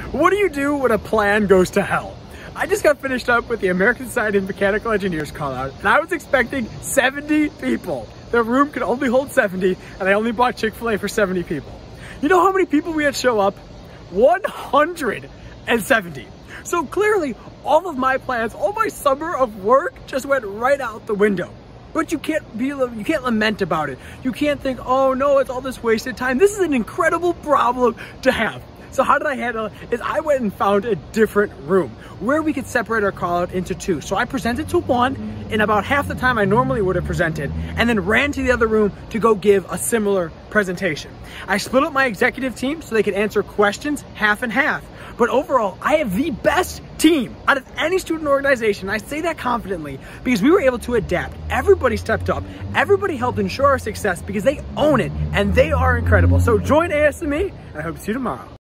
What do you do when a plan goes to hell? I just got finished up with the American Society of Mechanical Engineers call out, and I was expecting 70 people. The room could only hold 70, and I only bought Chick-fil-A for 70 people. You know how many people we had show up? 170. So clearly, all of my plans, all my summer of work just went right out the window. But you can't lament about it. You can't think, oh no, it's all this wasted time. This is an incredible problem to have. So how did I handle it? Is I went and found a different room where we could separate our call out into two. So I presented to one in about half the time I normally would have presented, and then ran to the other room to go give a similar presentation. I split up my executive team so they could answer questions half and half. But overall, I have the best team out of any student organization. I say that confidently because we were able to adapt. Everybody stepped up. Everybody helped ensure our success because they own it and they are incredible. So join ASME, and I hope to see you tomorrow.